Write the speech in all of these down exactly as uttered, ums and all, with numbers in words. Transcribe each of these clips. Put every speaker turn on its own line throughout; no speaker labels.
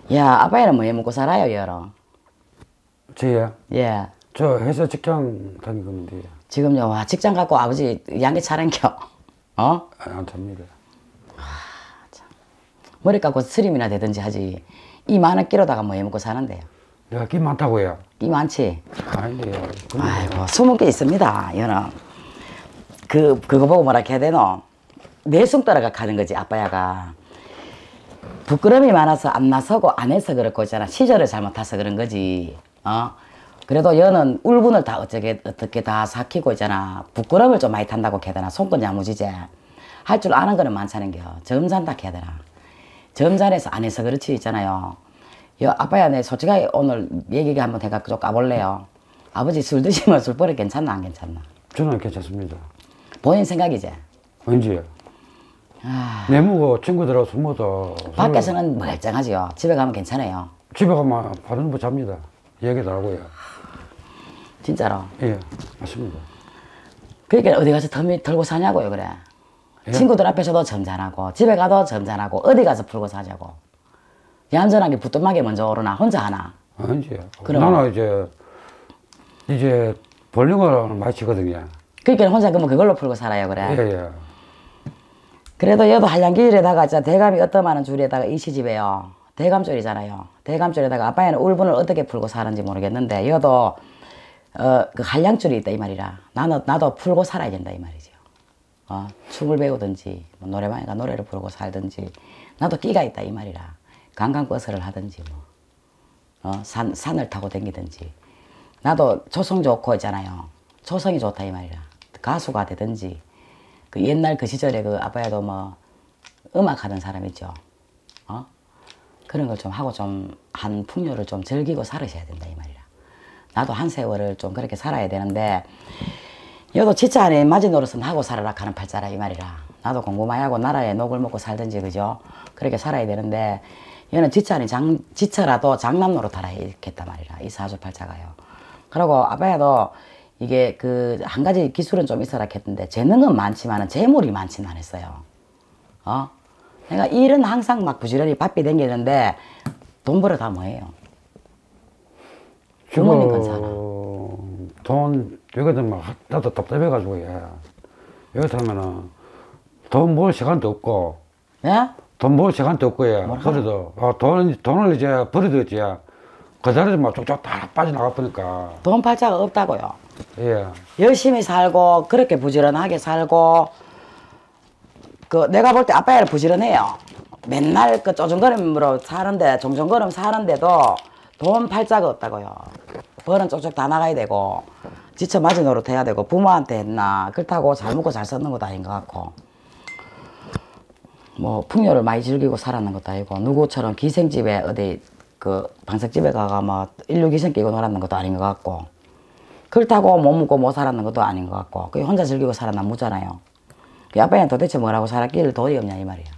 야, 아빠야는 뭐 해 먹고 살아요, 여러?
저요?
예.
저 회사 직장 다니고 있는데.
지금요, 와, 직장 갖고 아버지 양계 차량겨. 어?
안 찹니다.
머리 깎고 스림이나 되든지 하지. 이 많은 끼로다가 뭐 해 먹고 사는데요.
내가 끼 많다고요?
끼 많지?
아닌데요.
아이고, 스무 개 있습니다, 여는. 그, 그거 보고 뭐라 해야 되노? 내숭 따라가 가는 거지, 아빠야가. 부끄러움이 많아서 안 나서고 안 해서 그렇고 있잖아. 시절을 잘못 타서 그런 거지. 어? 그래도 여는 울분을 다 어떻게, 어떻게 다 삭히고 있잖아. 부끄러움을 좀 많이 탄다고 해야 되나. 손끝 야무지제. 할 줄 아는 거는 많잖은겨. 점잖다 해야 되나. 점잖아서 안 해서 그렇지 있잖아요. 여, 아빠야, 내 솔직하게 오늘 얘기 한번 해갖고 좀 까볼래요. 아버지 술 드시면 술 버릇 괜찮나, 안 괜찮나?
저는 괜찮습니다.
본인 생각이지?
왠지요?
아,
내무고 친구들하고 술 먹어도
밖에서는 멀쩡하지요. 집에 가면 괜찮아요.
집에 가면 바로 뭐 잡니다. 얘기더라고요.
진짜로.
예, 맞습니다.
그러니까 어디 가서 덤이 털고 사냐고요, 그래.
예?
친구들 앞에서도 점잖하고, 집에 가도 점잖하고, 어디 가서 풀고 사자고. 얌전하게 부뚜막에 먼저 오르나, 혼자 하나.
아니지요.
그럼.
나는 이제, 이제 볼링을 많이 치거든요.
그러니까 혼자 그러면 그걸로 풀고 살아요, 그래.
예, 예.
그래도 여도 한량길에다가 진짜 대감이 어떠마는 줄에다가 이 시집에요. 대감줄이잖아요. 대감줄에다가 아빠는 울분을 어떻게 풀고 사는지 모르겠는데 여도 어, 그 한량줄이 있다 이 말이라. 나는 나도 풀고 살아야 된다 이 말이죠. 어, 춤을 배우든지 뭐 노래방에 가 노래를 부르고 살든지 나도 끼가 있다 이 말이라. 관광버스를 하든지 뭐 어, 산, 산을 타고 다니든지 나도 초성 좋고 있잖아요. 초성이 좋다 이 말이라. 가수가 되든지 그 옛날 그 시절에 그 아빠야도 뭐 음악 하던 사람 있죠. 어? 그런 걸 좀 하고 좀 한 풍요를 좀 즐기고 살으셔야 된다 이 말이라. 나도 한 세월을 좀 그렇게 살아야 되는데 여도 지차 안에 마지노릇은 하고 살아라 하는 팔자라 이 말이라. 나도 공부 많이 하고 나라에 녹을 먹고 살든지 그죠? 그렇게 살아야 되는데 얘는 지차 안에 장, 지차라도 장남노릇 하라 했단 말이라. 이 사주팔자가요. 그리고 아빠야도 이게 그 한 가지 기술은 좀 있어라 했는데 재능은 많지만은 재물이 많지는 않았어요. 어? 내가 일은 항상 막 부지런히 바삐 다니는데 돈 벌어 다 뭐예요? 부모님 건 사나.
돈 여기든 막 나도 답답해가지고 예. 여기 타면은 돈 벌 시간도 없고
예?
돈 벌 시간도 없고 예. 그래도 아, 돈 돈을 이제 버려도 이제 그 자리에 막 쭉쭉 다 빠져나가 보니까
돈 팔자가 없다고요.
예.
열심히 살고 그렇게 부지런하게 살고 그 내가 볼 때 아빠야는 부지런해요. 맨날 그 쪼정거림으로 사는데 종종거림 사는데도 돈 팔자가 없다고요. 벌은 쪽쪽 다 나가야 되고 지쳐 맞은 노릇 해야 되고 부모한테 했나 그렇다고 잘 먹고 잘 썼는 것도 아닌 것 같고 뭐 풍요를 많이 즐기고 살았는 것도 아니고 누구처럼 기생집에 어디 그 방석집에 가가 뭐 인류 기생 끼고 놀았는 것도 아닌 것 같고 그렇다고 못 먹고 못 살았는 것도 아닌 것 같고 그게 혼자 즐기고 살았나 묻잖아요. 그 아빠는 도대체 뭐라고 살았길래 돈이 없냐 이 말이야.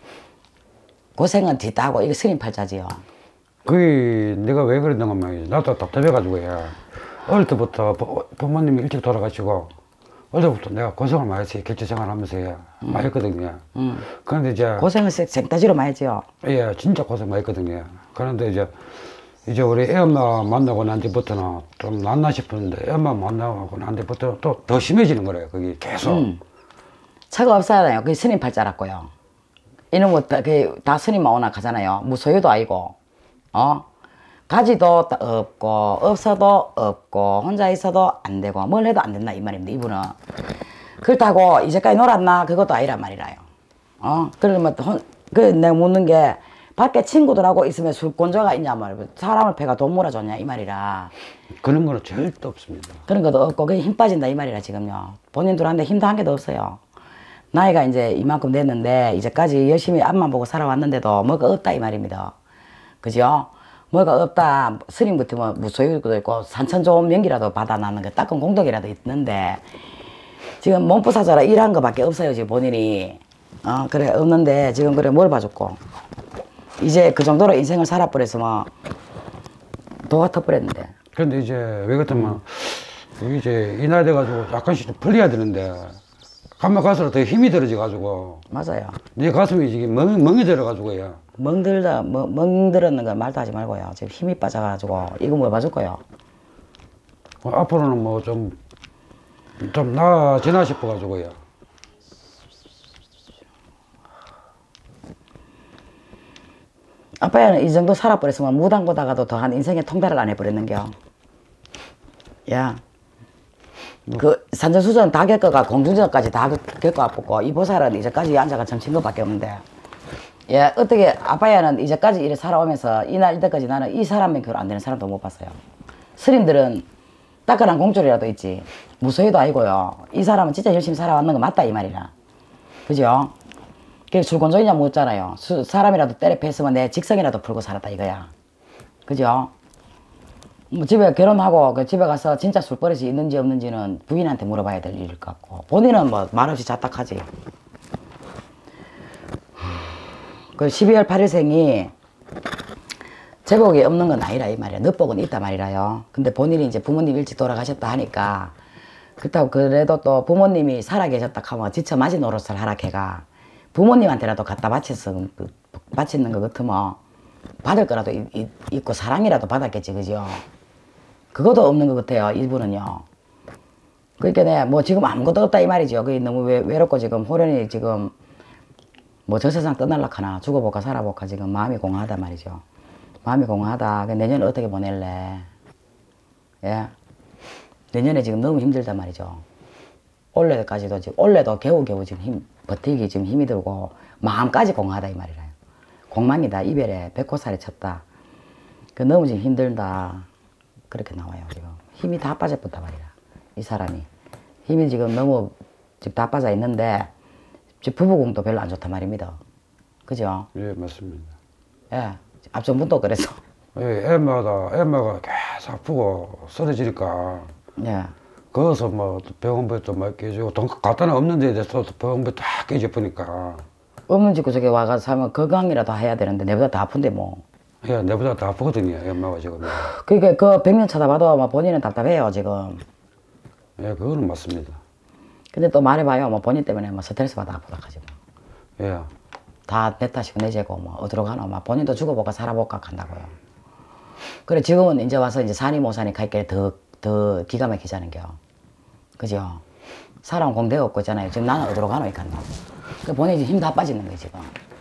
고생은 뒤따고 이거 스님팔자지요.
그게 내가 왜 그랬는가 말이지. 나도 답답해가지고 예. 어릴 때부터 부, 부모님이 일찍 돌아가시고 어릴 때부터 내가 고생을 많이 했어요. 객지생활 하면서 예.
음.
많이 했거든요.
음.
그런데 이제
고생을 생따지로 많이 했지요.
예, 진짜 고생 많이 했거든요. 그런데 이제 이제 우리 애엄마 만나고 난 뒤부터는 좀 낫나 싶었는데 애엄마 만나고 난 뒤부터 또 더 심해지는 거래요. 그게 계속. 음.
차가 없잖아요. 그게 스님팔자랐고요. 이놈은 다, 다 스님만 오나 가잖아요. 무소유도 아니고 어? 가지도 없고 없어도 없고 혼자 있어도 안 되고 뭘 해도 안 된다 이 말입니다. 이분은 그렇다고 이제까지 놀았나 그것도 아니란 말이라요. 어? 그러면 혼, 그 내가 묻는 게 밖에 친구들하고 있으면 술권조가 있냐 말이야. 사람을 패가 돈 몰아줬냐 이 말이라.
그런 거는 절대 없습니다.
그런 것도 없고 그게 힘 빠진다 이 말이라 지금요. 본인들한테 힘도 한 개도 없어요. 나이가 이제 이만큼 됐는데 이제까지 열심히 앞만 보고 살아왔는데도 뭐가 없다 이 말입니다. 그죠? 뭐가 없다. 스님부터 뭐 무소유도 있고 산천 좋은 명기라도 받아나는 거 닦은 공덕이라도 있는데 지금 몸부사자라 일한 거밖에 없어요 지금 본인이. 어 그래 없는데 지금 그래 뭘 봐줬고 이제 그 정도로 인생을 살아버려서 뭐 도가 터버렸는데.
근데 이제 왜 그렇다면 음. 이제 이 나이 돼가지고 약간씩 풀려야 되는데 가면 갈수록 더 힘이 들어져 가지고
맞아요.
네 가슴이 지금 멍, 멍이 들어가지고요.
멍들다, 멍, 멍들었는 걸 말도 하지 말고요. 지금 힘이 빠져가지고, 이거 뭐 봐줄 거요?
어, 앞으로는 뭐 좀, 좀 나아지나 싶어가지고요.
아빠야는 이 정도 살아버렸으면 무당 보다가도 더 한 인생의 통달을 안 해버렸는겨. 야. 그 산전수전 다 겪어가 공중전까지 다 겪어갖고 이 보살은 이제까지 앉아가 점친 것밖에 없는데 예 어떻게 아빠야는 이제까지 이래 살아오면서 이날 이때까지 나는 이 사람만 결혼 안 되는 사람도 못 봤어요. 스님들은 따끈한 공줄이라도 있지 무소유도 아니고요. 이 사람은 진짜 열심히 살아왔는 거 맞다 이 말이라. 그죠? 그게 줄건조이냐 묻잖아요. 수, 사람이라도 때려 뺐으면 내 직성이라도 풀고 살았다 이거야. 그죠? 뭐 집에 결혼하고 그 집에 가서 진짜 술버릇이 있는지 없는지는 부인한테 물어봐야 될 일일 것 같고 본인은 뭐 말없이 자딱하지. 그 십이월 팔일생이 제복이 없는 건 아니라 이 말이야. 넛복은 있단 말이라요. 근데 본인이 이제 부모님 일찍 돌아가셨다 하니까 그렇다고 그래도 또 부모님이 살아계셨다 하면 지쳐 맞은 노릇을 하라 걔가 부모님한테라도 갖다 바쳤어 바치는 거 같으면 받을 거라도 이, 이, 있고 사랑이라도 받았겠지 그죠? 그것도 없는 것 같아요 이분은요. 그러니까 내 뭐 지금 아무것도 없다 이 말이죠. 그게 너무 외, 외롭고 지금 호련이 지금 뭐 저 세상 떠날라 하나 죽어볼까 살아볼까 지금 마음이 공허하다 말이죠. 마음이 공허하다. 내년에 어떻게 보낼래? 예. 내년에 지금 너무 힘들단 말이죠. 올해까지도 지금 올해도 겨우겨우 지금 힘 버티기 지금 힘이 들고 마음까지 공허하다 이 말이라요. 공망이다 이별에 백호살이 쳤다. 그 너무 지금 힘들다. 그렇게 나와요 지금. 힘이 다 빠져버렸단 말이야. 이 사람이. 힘이 지금 너무 지금 다 빠져 있는데 지금 부부궁도 별로 안 좋단 말입니다. 그죠?
예, 맞습니다.
예. 앞전분도 그래서.
예, 애마다, 애마가 계속 아프고 쓰러지니까.
예.
거기서 뭐 병원비도 막 깨지고 돈 갖다는 없는 데에 대해서 병원비 다 깨져버리니까.
없는 집구 저기 와가지고 살면 건강이라도 해야 되는데 내보다 더 아픈데 뭐.
예, 내보다 더 아프거든요, 엄마가 지금.
그러니까 그 백년 쳐다봐도 뭐 본인은 답답해요 지금.
예, 그거는 맞습니다.
근데 또 말해봐요. 뭐 본인 때문에 뭐 스트레스 받아 아프다 하지 뭐.
예.
다 내 탓이고 내 죄고 뭐 어디로 가노. 막 본인도 죽어볼까 살아볼까 한다고요. 그래 지금은 이제 와서 이제 산이 모산이 갈게 더, 더 기가 막히자는 겨. 그죠? 사람 공대 없고 있잖아요. 지금 나는 어디로 가노 이칸노. 그 본인이 힘 다 빠지는 거예요 지금.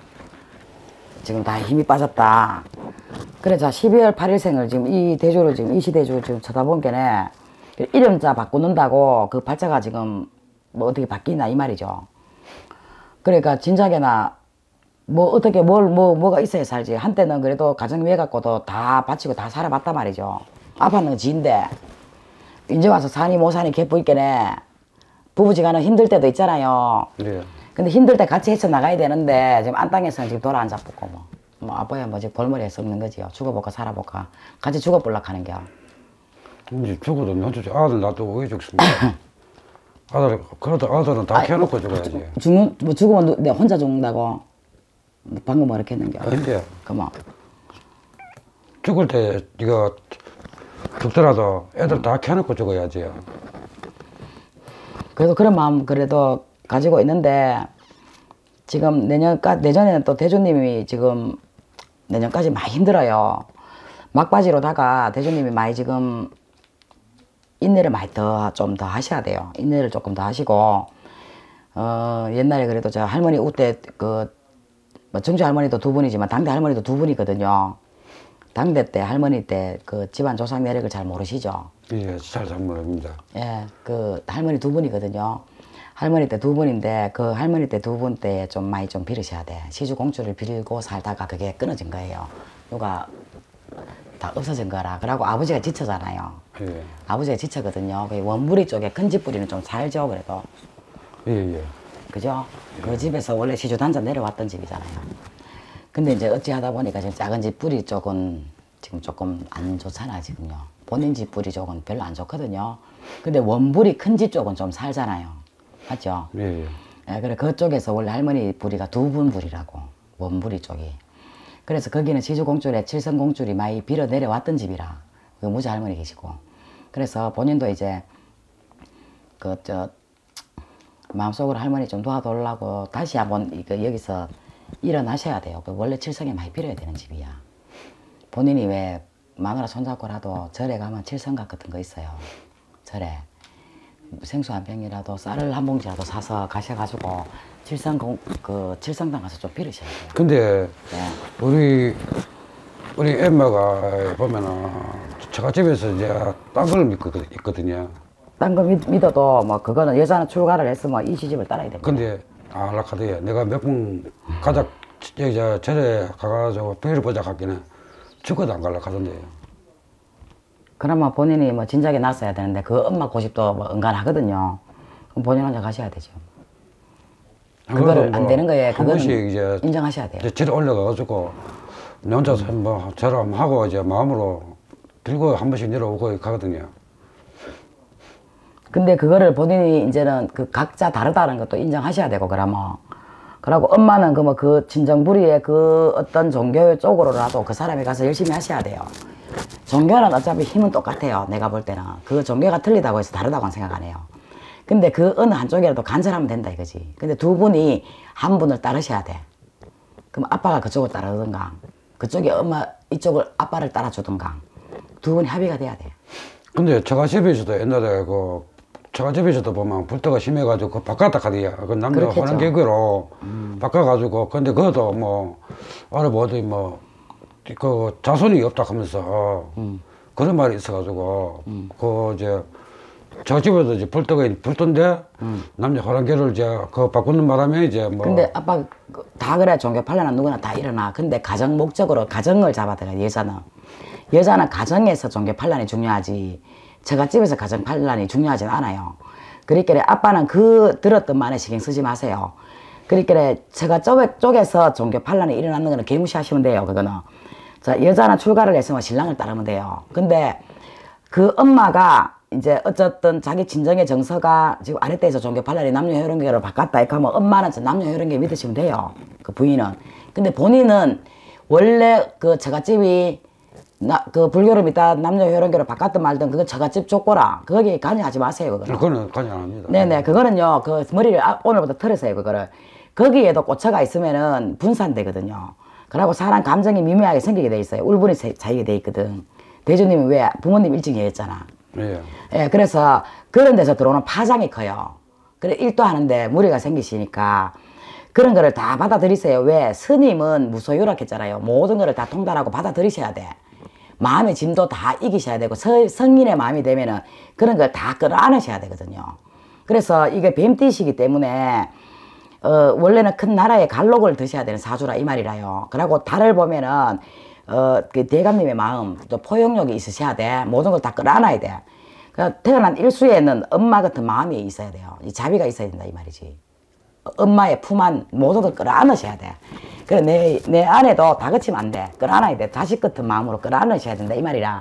지금 다 힘이 빠졌다. 그래 자 십이월 팔일생을 지금 이 대조를 지금 이 시대조 지금 쳐다본 게네 이름자 바꾸는다고 그 발자가 지금 뭐 어떻게 바뀌나 이 말이죠. 그러니까 진작에나 뭐 어떻게 뭘 뭐 뭐가 있어야 살지. 한때는 그래도 가정위해 갖고도 다 바치고 다 살아봤단 말이죠. 아빠는 지인데 이제 와서 사니 못 사니 개뿌 있게네 부부지간은 힘들 때도 있잖아요.
예.
근데 힘들 때 같이 헤쳐나가야 되는데 지금 안땅에서는 지금 돌아 앉아붙고 뭐, 뭐 아빠야 뭐 지금 골머리에 썩는 거지요. 죽어볼까 살아볼까 같이 죽어볼라 하는 겨.
이제 죽어도 먼저 아들 놔두고 왜 죽습니까? 아들, 그래도 아들은 다 켜놓고 죽어야지.
죽는, 뭐 죽으면 누, 내가 혼자 죽는다고? 방금 뭐 이렇게 했는겨.
근데
그만.
죽을 때 이거 죽더라도 애들 다 켜놓고 죽어야지.
그래도 그런 마음 그래도 가지고 있는데 지금 내년까 내년에는 또 대주님이 지금 내년까지 많이 힘들어요. 막바지로다가 대주님이 많이 지금 인내를 많이 더 좀 더 하셔야 돼요. 인내를 조금 더 하시고 어 옛날에 그래도 저 할머니 우때 그 뭐 정주 할머니도 두 분이지만 당대 할머니도 두 분이거든요. 당대 때 할머니 때 그 집안 조상 내력을 잘 모르시죠?
예, 잘 잘 모릅니다.
예, 그 할머니 두 분이거든요. 할머니 때 두 분인데 그 할머니 때 두 분 때 좀 많이 좀 빌으셔야 돼. 시주공주를 빌고 살다가 그게 끊어진 거예요. 누가 다 없어진 거라. 그러고 아버지가 지쳐잖아요.
예.
아버지가 지쳐거든요. 그 원부리 쪽에 큰 집 뿌리는 좀 살죠, 그래도.
예, 예.
그죠? 그 집에서 원래 시주단자 내려왔던 집이잖아요. 근데 이제 어찌하다 보니까 지금 작은 집 뿌리 쪽은 지금 조금 안 좋잖아, 지금요. 본인 집 뿌리 쪽은 별로 안 좋거든요. 근데 원부리 큰 집 쪽은 좀 살잖아요. 맞죠?
예, 예.
예, 그래, 그쪽에서 원래 할머니 뿌리가 두 분 뿌리라고. 원부리 쪽이. 그래서 거기는 시주공줄에 칠성공줄이 많이 빌어 내려왔던 집이라. 그 무지 할머니 계시고. 그래서 본인도 이제 그 저 마음속으로 할머니 좀 도와달라고 다시 한번 이거 여기서 일어나셔야 돼요. 그 원래 칠성이 많이 빌어야 되는 집이야. 본인이 왜 마누라 손잡고라도 절에 가면 칠성각 같은 거 있어요. 절에 생수 한 병이라도 쌀을 한 봉지라도 사서 가셔가지고 칠성 공, 그 칠성당 가서 좀 빌으셔야 돼요.
근데
네.
우리 우리 엠마가 보면은 처갓집에서 이제 딴 걸 믿고 있거든요.
딴 거 믿어도 뭐 그거는 여자는 출가를 했으면 이 시집을 따라야 됩니다.
근데 알라카드야 내가 몇 번 가자 여기 저 절에 가가지고 병을 보자 갔기는 죽어도 안 갈라 가던데요.
그러면 본인이 뭐 진작에 났어야 되는데 그 엄마 고집도 뭐 은간하거든요. 그럼 본인 혼자 가셔야 되죠. 그거를
뭐
안 되는 거에
한
그거는
번씩 이제
인정하셔야 돼요.
이제 절에 올라가가지고 내 혼자서
음.
뭐 절을 한번 하고 이제 마음으로 들고 한 번씩 내려오고 가거든요.
근데 그거를 본인이 이제는 그 각자 다르다는 것도 인정하셔야 되고 그러면 그러고 엄마는 그 뭐 그 진정부리의 그 어떤 종교 쪽으로라도 그 사람이 가서 열심히 하셔야 돼요. 종교는 어차피 힘은 똑같아요. 내가 볼 때는 그 종교가 틀리다고 해서 다르다고는 생각 안 해요. 근데 그 어느 한쪽이라도 간절하면 된다 이거지. 근데 두 분이 한 분을 따르셔야 돼. 그럼 아빠가 그쪽을 따르든가 그쪽이 엄마 이쪽을 아빠를 따라주든가 두 분이 합의가 돼야 돼.
근데 처갓집에서도 옛날에 그 처갓집에서도 보면 불도가 심해가지고 그 바꿨다 카드야. 그 남자
그렇겠죠.
하는 계기로 음. 바꿔가지고 근데 그것도 뭐 알아보더니 뭐 그 자손이 없다 하면서 음. 그런 말이 있어가지고 음. 그 이제 처갓집에도 이제 불도가 불도인데 음. 남녀 호랑개를 이제 그 바꾸는 바람에 이제 뭐
근데 아빠 다 그래 종교 판례는 누구나 다 일어나. 근데 가정 목적으로 가정을 잡아들어 여자는 여자는 가정에서 종교 판례이 중요하지 처갓집에서 가정 판례이 중요하진 않아요. 그러니까 아빠는 그 들었던 말에 신경 쓰지 마세요. 그러니까 처갓 쪽에서 종교 판례이 일어나는 거는 개무시하시면 돼요. 그거는 자 여자는 출가를 했으면 신랑을 따르면 돼요. 근데 그 엄마가 이제 어쨌든 자기 진정의 정서가 지금 아랫대에서 종교 판례이 남녀 혈연계로 바꿨다 이렇게 하면 엄마는 남녀 혈연계 믿으시면 돼요. 그 부인은. 근데 본인은 원래 그 처갓집이 나, 그 불교를 믿다 남녀 혈연계로 바꿨든 말든 그건 처갓집 족보라. 거기에 관여하지 마세요. 그거는.
그거는 관여 안 합니다.
네네. 그거는요. 그 머리를 아, 오늘부터 털으세요. 그거를. 거기에도 꽂혀가 있으면은 분산되거든요. 그러고 사람 감정이 미묘하게 생기게 돼 있어요. 울분이 차이게 돼 있거든. 대주님이 왜 부모님 일찍 얘기했잖아.
예.
예, 그래서 그런 데서 들어오는 파장이 커요. 그래 일도 하는데 무리가 생기시니까 그런 거를 다 받아들이세요. 왜? 스님은 무소유락했잖아요. 모든 거를 다 통달하고 받아들이셔야 돼. 마음의 짐도 다 이기셔야 되고 서, 성인의 마음이 되면은 그런 걸 다 끌어안으셔야 되거든요. 그래서 이게 뱀띠시기 때문에 어, 원래는 큰 나라의 갈록을 드셔야 되는 사주라 이 말이라요. 그리고 달을 보면은 어, 그 대감님의 마음, 또 포용력이 있으셔야 돼. 모든 걸 다 끌어안아야 돼. 그러니까 태어난 일수에는 엄마 같은 마음이 있어야 돼요. 이 자비가 있어야 된다 이 말이지. 엄마의 품 안 모든 걸 끌어안으셔야 돼. 그래 내, 내 안에도 다그치면 안 돼. 끌어안아야 돼. 자식 같은 마음으로 끌어안으셔야 된다 이 말이라.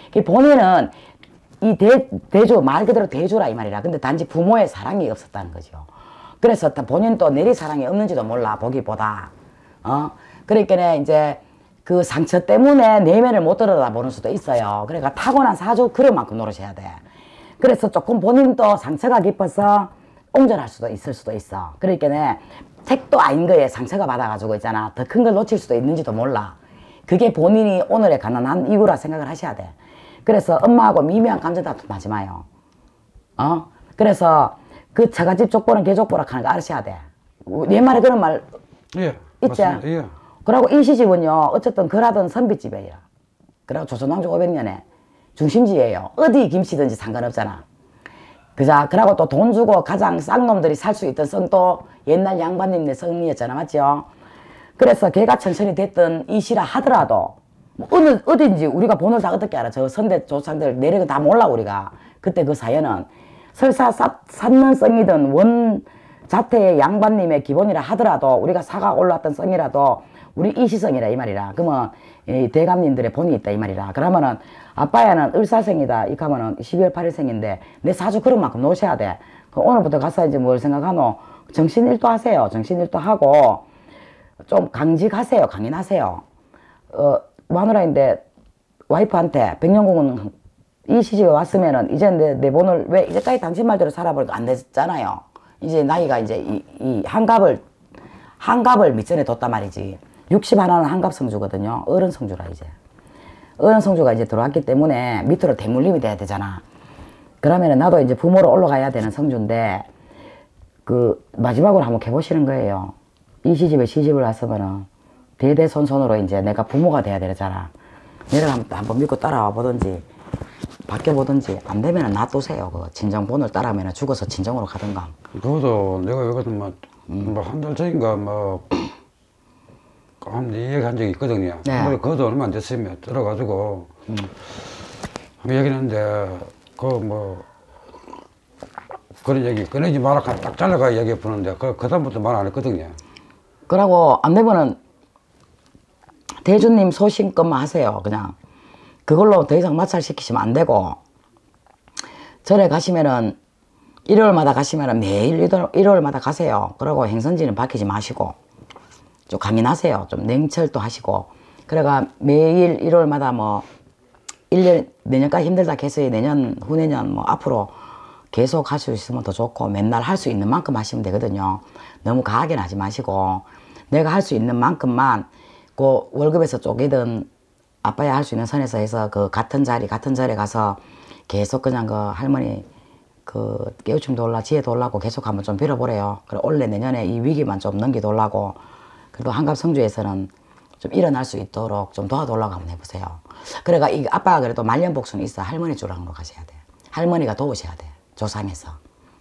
본인은 이 대, 대주 말 그대로 대주라 이 말이라. 근데 단지 부모의 사랑이 없었다는 거죠. 그래서 본인도 내리 사랑이 없는지도 몰라 보기보다. 어 그러니까 이제 그 상처 때문에 내면을 못 들여다보는 수도 있어요. 그러니까 타고난 사주 그런 만큼 노릇해야 돼. 그래서 조금 본인도 상처가 깊어서 옹졸할 수도 있을 수도 있어. 그러니까 택도 아닌 거에 상처가 받아가지고 있잖아. 더 큰 걸 놓칠 수도 있는지도 몰라. 그게 본인이 오늘의 가난한 이유라 생각을 하셔야 돼. 그래서 엄마하고 미묘한 감정 다툼 하지 마요. 어? 그래서 그 처갓집 족보는 개족보라 하는 거 알으셔야 돼. 옛말에 그런 말
예,
있지?
맞습니다. 예.
그리고 이 시집은요 어쨌든 그라던 선비집이에요. 그리고 조선왕조 오백 년에 중심지예요. 어디 김씨든지 상관없잖아. 그자 그러고 또 돈 주고 가장 싼 놈들이 살 수 있던 성도 옛날 양반님네 성이었잖아. 맞죠? 그래서 걔가 천천히 됐던 이 시라 하더라도 뭐 어느 어딘지 우리가 번호를 다 어떻게 알아? 저 선대 조상들 내려가 다 몰라 우리가. 그때 그 사연은 설사 샀는 성이든 원 자태의 양반님의 기본이라 하더라도 우리가 사가 올라왔던 성이라도 우리 이시성이라 이 말이라. 그러면 이 대감님들의 본이 있다 이 말이라. 그러면은 아빠야는 을사생이다 이렇게 하면은 십이월 팔일생인데 내 사주 그런 만큼 놓으셔야 돼. 오늘부터 가서 이제 뭘 생각하노? 정신일도 하세요. 정신일도 하고 좀 강직하세요. 강인하세요. 어 마누라인데 와이프한테 백년공은 이 시집에 왔으면은 이제 내, 내 본을 왜 이제까지 당신 말대로 살아보니까 안 됐잖아요. 이제 나이가 이제 이, 이 한갑을 한갑을 밑전에 뒀단 말이지. 육십 하나는 한갑 성주거든요. 어른 성주라 이제. 어른 성주가 이제 들어왔기 때문에 밑으로 대물림이 돼야 되잖아. 그러면은 나도 이제 부모로 올라가야 되는 성주인데 그 마지막으로 한번 해보시는 거예요. 이 시집에 시집을 왔으면은 대대손손으로 이제 내가 부모가 돼야 되잖아. 내가 한번, 한번 믿고 따라와 보든지 바뀌어보든지 안 되면은 놔두세요. 그 진정 본을 따라하면 죽어서 진정으로 가든가.
그것도 내가 여기서 뭐, 음. 뭐한 달 전인가 뭐 한 얘기한 적이 있거든요.
네.
뭐 그것도 얼마 안 됐으면 들어가지고 음. 한번 얘기했는데 그 뭐 그런 얘기 꺼내지 마라 딱 잘라가 얘기해 보는데 그 그다음부터 말 안 했거든요.
그러고 안 되면은 대주님 소신껏만 하세요. 그냥 그걸로 더 이상 마찰시키시면 안 되고 절에 가시면은 일요일마다 가시면은 매일 일요일마다 가세요. 그러고 행선지는 밝히지 마시고 좀 가민하세요. 좀 냉철도 하시고 그래가 매일 일요일마다 뭐 일 년 내년까지 힘들다 해서 내년 후내년 뭐 앞으로 계속 할 수 있으면 더 좋고 맨날 할 수 있는 만큼 하시면 되거든요. 너무 과하게는 하지 마시고 내가 할 수 있는 만큼만 그 월급에서 쪼개든 아빠야 할 수 있는 선에서 해서 그 같은 자리 같은 자리에 가서 계속 그냥 그 할머니 그 깨우침도 올라 지혜도 올라고 계속 한번 좀 빌어보래요. 그래 올해 내년에 이 위기만 좀 넘기도라고 그리고 한갑 성주에서는 좀 일어날 수 있도록 좀 도와달라고 한번 해보세요. 그래가 이 아빠가 그래도 말년복수는 있어. 할머니 주랑으로 가셔야 돼. 할머니가 도우셔야 돼. 조상에서.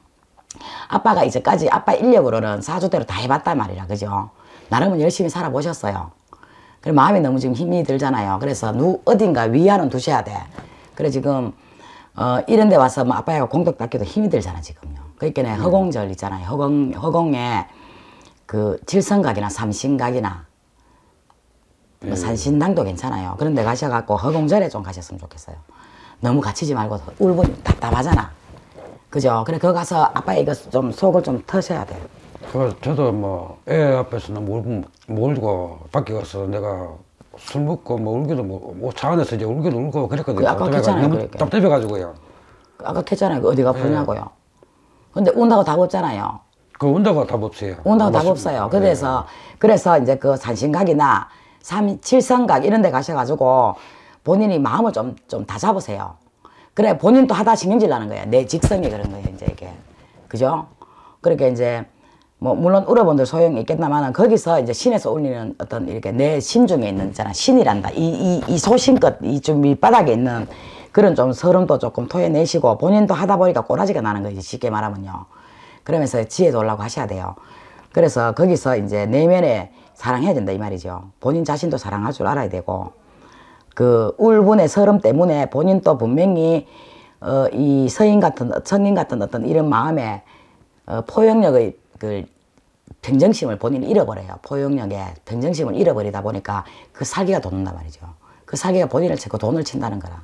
아빠가 이제까지 아빠 인력으로는 사주대로 다 해봤단 말이라 그죠. 나름은 열심히 살아보셨어요. 그래 마음이 너무 지금 힘이 들잖아요. 그래서 누 어딘가 위안은 두셔야 돼. 그래 지금 어 이런 데 와서 뭐 아빠가 공덕 닦기도 힘이 들잖아 지금요. 그러니까 음. 허공절 있잖아요. 허공 허공에 그 칠성각이나 삼신각이나 뭐 산신당도 괜찮아요. 그런 데 가셔갖고 허공절에 좀 가셨으면 좋겠어요. 너무 갇히지 말고 울분이 답답하잖아. 그죠? 그래 거기 가서 아빠 이거 좀 속을 좀 터셔야 돼.
그 저도 뭐 애 앞에서 너무 울고 울고 밖에 가서 내가 술 먹고 뭐 울기도 뭐차 안에서 이제 울기도 울고 그랬거든요.
그 아까 했잖아요.
너무 답답해가지고요.
아까 했잖아요. 그 어디가 아프냐고요. 네. 근데 운다고 답 없잖아요.
그 운다고 답 없어요.
운다고 답 없어요. 그래서 네. 그래서 이제 그 산신각이나 삼 칠성각 이런 데 가셔가지고 본인이 마음을 좀 좀 다 잡으세요. 그래 본인도 하다 신경질 나는 거야. 내 직성이 그런 거예요. 이제 이게 그죠? 그렇게 이제 뭐 물론 울어본들 소용이 있겠나마는 거기서 이제 신에서 울리는 어떤 이렇게 내 신 중에 있는 있잖아 신이란다. 이 이 이 소신껏 이 좀 밑바닥에 있는 그런 좀 서름도 조금 토해내시고 본인도 하다 보니까 꼬라지가 나는 거지 쉽게 말하면요. 그러면서 지혜도 올라고 하셔야 돼요. 그래서 거기서 이제 내면에 사랑해야 된다 이 말이죠. 본인 자신도 사랑할 줄 알아야 되고 그 울분의 서름 때문에 본인도 분명히 어, 이 서인 같은 성인 같은 어떤 이런 마음에 어, 포용력의 그 평정심을 본인이 잃어버려요. 포용력에 평정심을 잃어버리다 보니까 그 살기가 돋는단 말이죠. 그 살기가 본인을 치고 돈을 친다는 거라.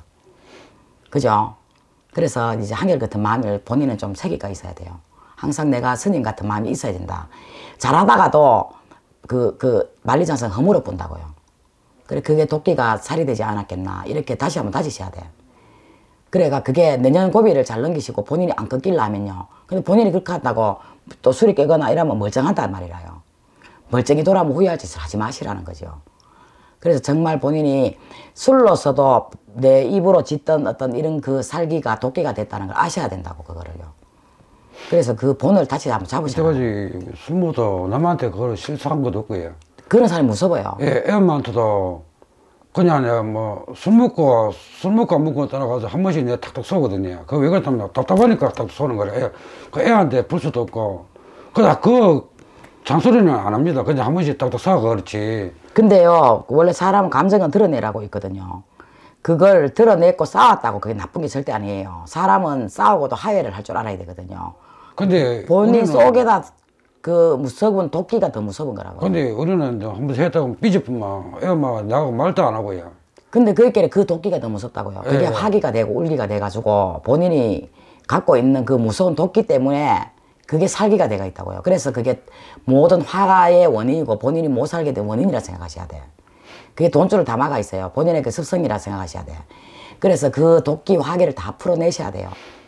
그죠? 그래서 이제 한결같은 마음을 본인은 좀 새기가 있어야 돼요. 항상 내가 스님 같은 마음이 있어야 된다. 잘하다가도 그, 그 만리장성 허물어 본다고요. 그래, 그게 도끼가 살이 되지 않았겠나. 이렇게 다시 한번 다지셔야 돼. 그래가 그게 내년 고비를 잘 넘기시고 본인이 안 꺾일라 하면요. 근데 본인이 그렇게 한다고 또 술이 깨거나 이러면 멀쩡하단 말이라요. 멀쩡히 돌아오면 후회할 짓을 하지 마시라는 거죠. 그래서 정말 본인이 술로서도 내 입으로 짓던 어떤 이런 그 살기가 도끼가 됐다는 걸 아셔야 된다고, 그거를요. 그래서 그 본을 다시 한번 잡으셔야 돼요.
이때까지 술 먹어도 남한테 그걸 실수한 것도 없고요.
그런 사람이 무서워요.
예, 애 엄마한테도 그냥 내가 뭐 술 먹고 술 먹고 안 먹고 떠나가서 한 번씩 내가 탁탁 쏘거든요. 그거 왜 그렇다면 답답하니까 탁 쏘는 거래. 애, 그 애한테 불 수도 없고. 그다 그 잔소리는 안 합니다. 그냥 한 번씩 탁탁 쏴가 그렇지.
근데요, 원래 사람은 감정은 드러내라고 있거든요. 그걸 드러냈고 싸웠다고 그게 나쁜 게 절대 아니에요. 사람은 싸우고도 하회를 할 줄 알아야 되거든요.
근데
본인 속에다 그 무서운 도끼가 더 무서운 거라고.
근데 우리는 한 번 했다고 삐집으면 애 엄마가 나하고 말도 안 하고요.
근데 그게 그 도끼가 더 무섭다고요. 그게 예. 화기가 되고 울기가 돼가지고 본인이 갖고 있는 그 무서운 도끼 때문에 그게 살기가 돼가 있다고요. 그래서 그게 모든 화가의 원인이고 본인이 못 살게 된 원인이라 생각하셔야 돼. 그게 돈줄을 담아가 있어요. 본인의 그 습성이라 생각하셔야 돼. 그래서 그 도끼 화기를 다 풀어내셔야 돼요.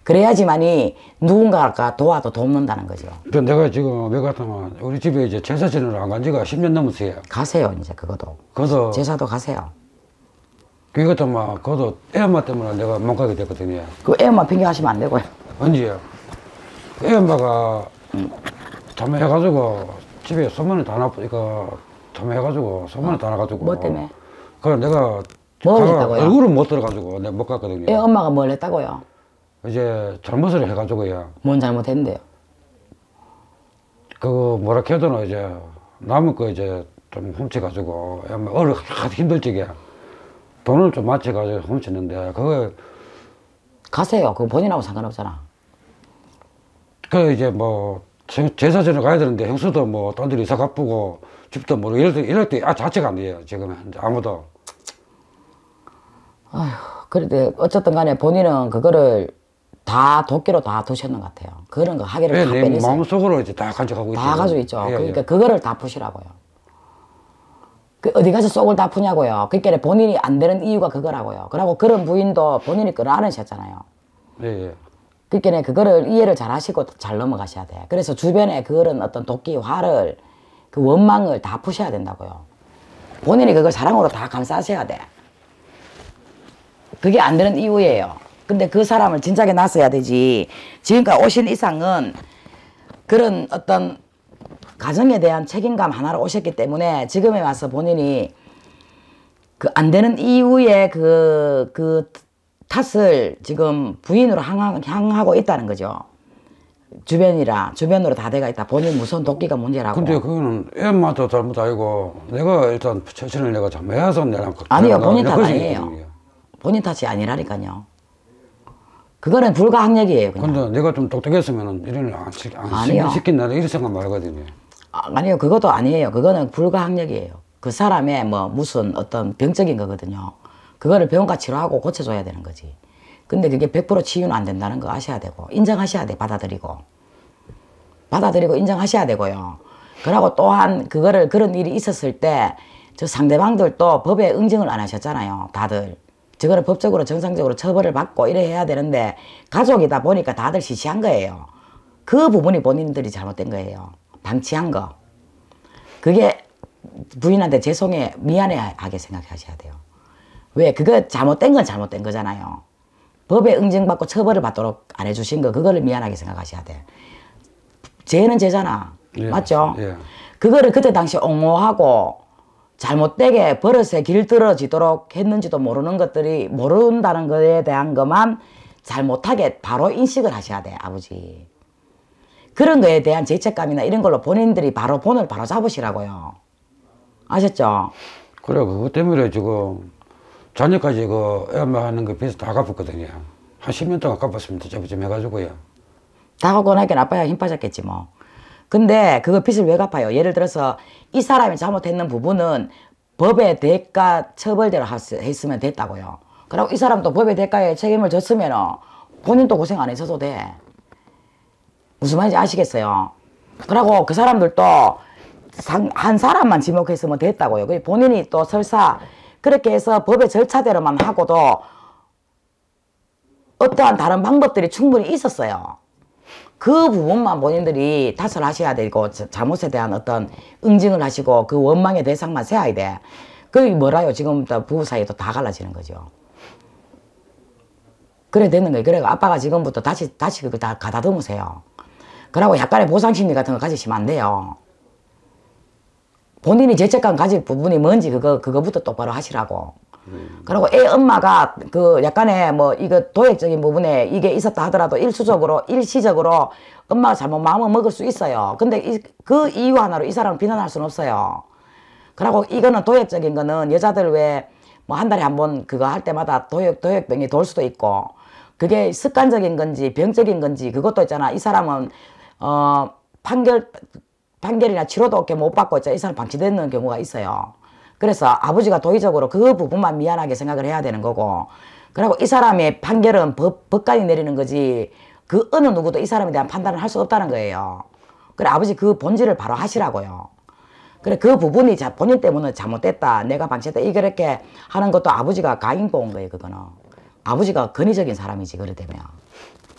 그래야지만이 누군가가 도와도 돕는다는 거죠.
또 내가 지금 왜 같으면 우리 집에 이제 제사 지내러 안 간 지가 십 년 넘었어요.
가세요, 이제 그것도.
그래서
제사도 가세요.
그 같으면 그것도 애 엄마 때문에 내가 못 가게 됐거든요.
그 애 엄마 핑계하시면 안 되고요.
언제요? 애 엄마가 참여해가지고 집에 소문이 다 나쁘니까 참여해가지고 소문이 다 나가지고.
뭐 때문에?
그래 내가
뭘
가가
했다고요?
얼굴은 못 들어가지고 내가 못 갔거든요.
애 엄마가 뭘 했다고요?
이제 잘못을 해가지고요.
뭔 잘못했는데요?
그거 뭐라 해도 이제 남은 거 이제 좀 훔쳐가지고 애 엄마 어려 하도 힘들 적에 돈을 좀 맞춰가지고 훔쳤는데 그거
가세요. 그거 본인하고 상관없잖아.
그 이제 뭐 제- 제사 전에 가야 되는데 형수도 뭐 딴 데로 이사 가쁘고 집도 모르고 이럴 때 이럴 때 아 자체가 안 돼요 지금 아무도.
아휴, 그런데 어쨌든 간에 본인은 그거를 다 도끼로 다 두셨는 것 같아요. 그런 거 하기를 다
내
빼내세요.
마음속으로 이제 다 간직하고 있죠.
다 가지고 있죠.
예,
그러니까
예.
그거를 다 푸시라고요. 그 어디 가서 속을 다 푸냐고요. 그러니까 본인이 안 되는 이유가 그거라고요. 그리고 그런 부인도 본인이 끌어안으셨잖아요.
예, 예.
그러니까 그거를 이해를 잘 하시고 잘 넘어가셔야 돼. 그래서 주변에 그런 어떤 도끼, 화를, 그 원망을 다 푸셔야 된다고요. 본인이 그걸 사랑으로 다 감싸셔야 돼. 그게 안 되는 이유예요. 근데 그 사람을 진작에 놨어야 되지. 지금까지 오신 이상은 그런 어떤 가정에 대한 책임감 하나로 오셨기 때문에 지금에 와서 본인이 그 안 되는 이유의 그, 그 탓을 지금 부인으로 향하, 향하고 있다는 거죠. 주변이라, 주변으로 다 돼가 있다. 본인 무슨 도끼가 문제라고.
근데 그거는 애 엄마도 잘못 아니고 내가 일단 처신을 내가 잘못해서 내가
아니요,
내가
본인 탓
그럴 수
아니에요.
있거든요.
본인 탓이 아니라니까요. 그거는 불가항력이에요. 그냥.
근데 내가 좀 똑똑했으면 이런 안, 시- 안
아니요.
시킨다 이런 생각 말거든요.
아, 아니요, 그것도 아니에요. 그거는 불가항력이에요. 그 사람의 뭐 무슨 어떤 병적인 거거든요. 그거를 병원가 치료하고 고쳐줘야 되는 거지. 근데 그게 백 퍼센트 치유는 안 된다는 거 아셔야 되고, 인정하셔야 돼, 받아들이고. 받아들이고 인정하셔야 되고요. 그러고 또한 그거를 그런 일이 있었을 때 저 상대방들도 법에 응징을 안 하셨잖아요. 다들. 저거를 법적으로 정상적으로 처벌을 받고 이래 해야 되는데 가족이다 보니까 다들 시시한 거예요. 그 부분이 본인들이 잘못된 거예요. 방치한 거. 그게 부인한테 죄송해, 미안해하게 생각하셔야 돼요. 왜? 그거 잘못된 건 잘못된 거잖아요. 법에 응징받고 처벌을 받도록 안 해주신 거, 그거를 미안하게 생각하셔야 돼. 죄는 죄잖아.
예,
맞죠?
예.
그거를 그때 당시 옹호하고 잘못되게 버릇에 길들어지도록 했는지도 모르는 것들이, 모른다는 것에 대한 것만 잘못하게 바로 인식을 하셔야 돼, 아버지. 그런 거에 대한 죄책감이나 이런 걸로 본인들이 바로 본을 바로 잡으시라고요. 아셨죠?
그래 그것 때문에 지금 자녀까지 그 애 엄마 하는 거 빚을 다 갚았거든요. 한 십 년 동안 갚았습니다. 저번쯤 해가지고요.
다 갚고 나니까 아빠야 힘 빠졌겠지 뭐. 근데 그거 빚을 왜 갚아요? 예를 들어서 이 사람이 잘못했는 부분은 법의 대가 처벌대로 했- 했으면 됐다고요. 그리고 이 사람도 법의 대가에 책임을 졌으면 본인도 고생 안 했어도 돼. 무슨 말인지 아시겠어요? 그리고 그 사람들도 상, 한 사람만 지목했으면 됐다고요. 그 본인이 또 설사 그렇게 해서 법의 절차대로만 하고도 어떠한 다른 방법들이 충분히 있었어요. 그 부분만 본인들이 탓을 하셔야 되고 자- 잘못에 대한 어떤 응징을 하시고 그 원망의 대상만 세워야 돼. 그게 뭐라요? 지금부터 부부 사이도 다 갈라지는 거죠. 그래 되는 거예요. 그래 아빠가 지금부터 다시 다시 그거 다 가다듬으세요. 그러고 약간의 보상심리 같은 거 가지시면 안 돼요. 본인이 죄책감 가질 부분이 뭔지 그거 그거부터 똑바로 하시라고. 그리고 애 엄마가 그 약간의 뭐 이거 도액적인 부분에 이게 있었다 하더라도 일수적으로 일시적으로 엄마가 잘못 마음을 먹을 수 있어요. 근데 이, 그 이유 하나로 이 사람을 비난할 수는 없어요. 그리고 이거는 도액적인 거는 여자들 왜 뭐 한 달에 한 번 그거 할 때마다 도액 도액병이 돌 수도 있고 그게 습관적인 건지 병적인 건지 그것도 있잖아. 이 사람은 어 판결 판결이나 치료도 이렇게 못 받고 있잖아. 이 사람 방치되는 경우가 있어요. 그래서 아버지가 도의적으로 그 부분만 미안하게 생각을 해야 되는 거고, 그리고 이 사람의 판결은 법, 법관이 내리는 거지 그 어느 누구도 이 사람에 대한 판단을 할 수 없다는 거예요. 그래 아버지 그 본질을 바로 하시라고요. 그래 그 부분이 자, 본인 때문에 잘못됐다, 내가 방치했다 이렇게 하는 것도 아버지가 가인 보은 거예요. 그거는 아버지가 권위적인 사람이지. 그래 되면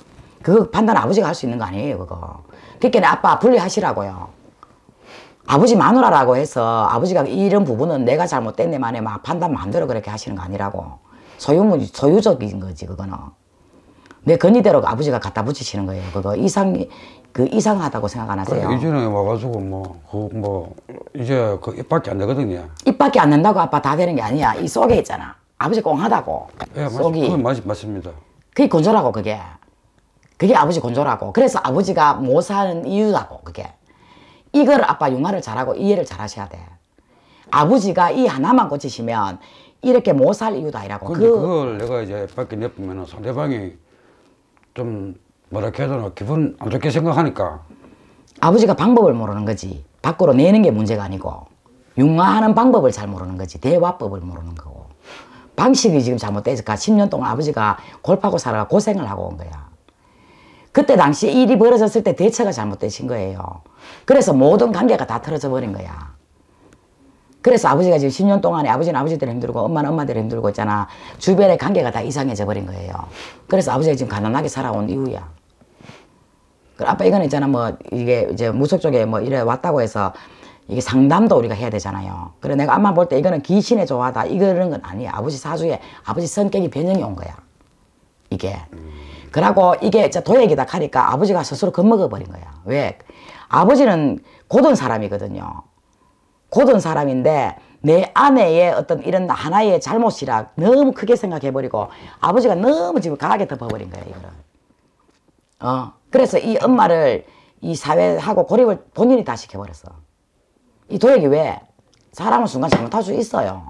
그 판단 아버지가 할 수 있는 거 아니에요, 그거. 그러니까 아빠 분리하시라고요. 아버지 마누라라고 해서 아버지가 이런 부분은 내가 잘못됐네 만에 막 판단 마음대로 그렇게 하시는 거 아니라고. 소유물, 소유적인 거지, 그거는. 내 건의대로 아버지가 갖다 붙이시는 거예요. 그거 이상, 그 이상하다고 생각 안 하세요?
이전에 와가지고 뭐, 그 뭐, 이제 그 입밖에 안 되거든요.
입밖에 안 낸다고 아빠 다 되는 게 아니야. 이 속에 있잖아. 아버지 꽁하다고.
예,
속이.
그건 맞, 맞습니다.
그게 건조라고, 그게. 그게 아버지 건조라고. 그래서 아버지가 못 사는 이유라고, 그게. 이걸 아빠 융화를 잘하고 이해를 잘 하셔야 돼. 아버지가 이 하나만 고치시면 이렇게 못 살 이유도 아니라고.
근데
그,
그걸 내가 이제 밖에 내보면 상대방이 좀 뭐라 해야 되나 기분 안 좋게 생각하니까.
아버지가 방법을 모르는 거지. 밖으로 내는 게 문제가 아니고. 융화하는 방법을 잘 모르는 거지. 대화법을 모르는 거고. 방식이 지금 잘못돼서 십 년 동안 아버지가 골파고 살아가 고생을 하고 온 거야. 그때 당시 일이 벌어졌을 때 대처가 잘못되신 거예요. 그래서 모든 관계가 다 틀어져 버린 거야. 그래서 아버지가 지금 십 년 동안에 아버지는 아버지대로 힘들고 엄마는 엄마대로 힘들고 있잖아. 주변의 관계가 다 이상해져 버린 거예요. 그래서 아버지가 지금 가난하게 살아온 이유야. 아빠 이거는 있잖아 뭐 이게 이제 무속 쪽에 뭐 이래 왔다고 해서 이게 상담도 우리가 해야 되잖아요. 그래 내가 암만 볼 때 이거는 귀신의 조화다 이거는 건 아니야. 아버지 사주에 아버지 성격이 변형이 온 거야. 이게. 그러고 이게 도액이다 하니까 아버지가 스스로 겁먹어 버린 거야. 왜? 아버지는 고든 사람이거든요. 고든 사람인데 내 아내의 어떤 이런 하나의 잘못이라 너무 크게 생각해 버리고 아버지가 너무 지금 강하게 덮어버린 거야 이거를. 어. 그래서 이 엄마를 이 사회하고 고립을 본인이 다 시켜버렸어. 이 도액이 왜? 사람은 순간 잘못할 수 있어요.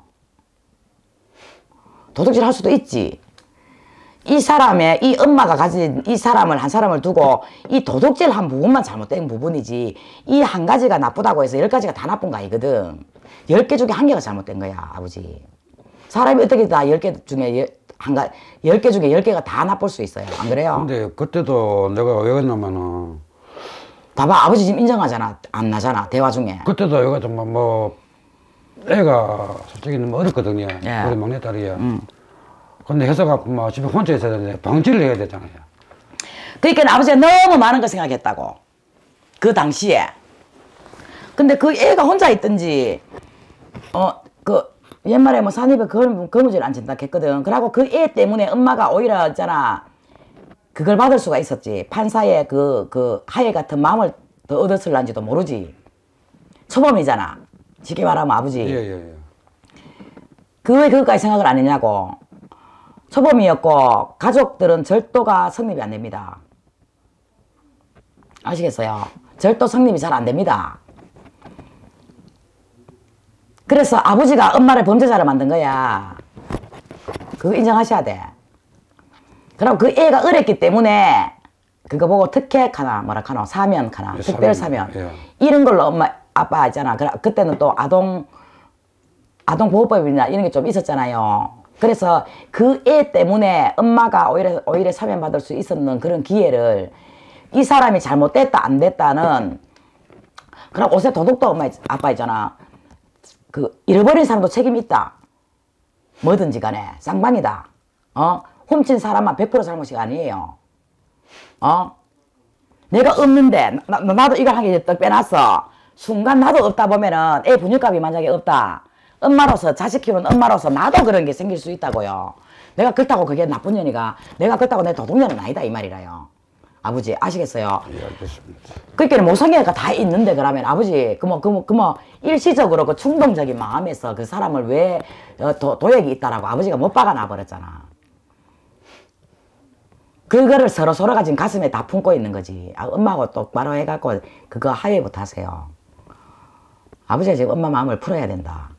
도둑질 할 수도 있지. 이 사람의, 이 엄마가 가진 이 사람을, 한 사람을 두고 이 도둑질 한 부분만 잘못된 부분이지 이 한 가지가 나쁘다고 해서 열 가지가 다 나쁜 거 아니거든. 열 개 중에 한 개가 잘못된 거야, 아버지. 사람이 어떻게 다 열 개 중에 열, 한 가, 열 개 중에 열 개가 다 나쁠 수 있어요. 안 그래요?
근데 그때도 내가 왜 그랬냐면은.
봐봐, 아버지 지금 인정하잖아. 안 나잖아, 대화 중에.
그때도 왜 그랬냐면 뭐, 애가 솔직히 너무 어렵거든요.
예.
우리 막내딸이야.
음.
근데 회사가 뭐 집에 혼자 있어야 되는데 방치를 해야 되잖아요.
그러니까 아버지가 너무 많은 걸 생각했다고. 그 당시에. 근데 그 애가 혼자 있든지, 어, 그, 옛말에 뭐 산입에 거무, 거무줄 안 친다 했거든. 그러고 그 애 때문에 엄마가 오히려 있잖아. 그걸 받을 수가 있었지. 판사의 그, 그 하해 같은 마음을 더 얻었을란지도 모르지. 초범이잖아. 쉽게 말하면 아버지.
예, 예, 예.
그 왜 그것까지 생각을 안 했냐고. 초범이었고 가족들은 절도가 성립이 안 됩니다. 아시겠어요? 절도 성립이 잘 안 됩니다. 그래서 아버지가 엄마를 범죄자를 만든 거야. 그거 인정하셔야 돼. 그럼 그 애가 어렸기 때문에 그거 보고 특혜카나 뭐라 카노 사면 카나
예,
특별
사면,
사면
예.
이런 걸로 엄마 아빠 있잖아. 그때는 또 아동 아동보호법이나 이런 게 좀 있었잖아요. 그래서 그 애 때문에 엄마가 오히려, 오히려 사면받을 수 있었는 그런 기회를 이 사람이 잘못됐다 안 됐다는 그럼 옷에 도둑도 엄마 아빠 있잖아. 그 잃어버린 사람도 책임이 있다. 뭐든지 간에 쌍방이다. 어? 훔친 사람만 백 퍼센트 잘못이 아니에요. 어? 내가 없는데 나, 나도 이걸 한 개 떡 빼놨어. 순간 나도 없다 보면은 애 분유값이 만약에 없다. 엄마로서 자식 키우는 엄마로서 나도 그런 게 생길 수 있다고요. 내가 그렇다고 그게 나쁜 년이가 내가 그렇다고 내 도둑년은 아니다 이 말이라요. 아버지 아시겠어요?
예, 알겠습니다.
그러니까 모성애가 다 있는데 그러면 아버지 그뭐 그 뭐 그 뭐 일시적으로 그 충동적인 마음에서 그 사람을 왜 어, 도, 도액이 있다라고 아버지가 못 박아 놔버렸잖아. 그거를 서로 서로가 지금 가슴에 다 품고 있는 거지. 아, 엄마하고 똑바로 해갖고 그거 하회부터 하세요. 아버지가 지금 엄마 마음을 풀어야 된다.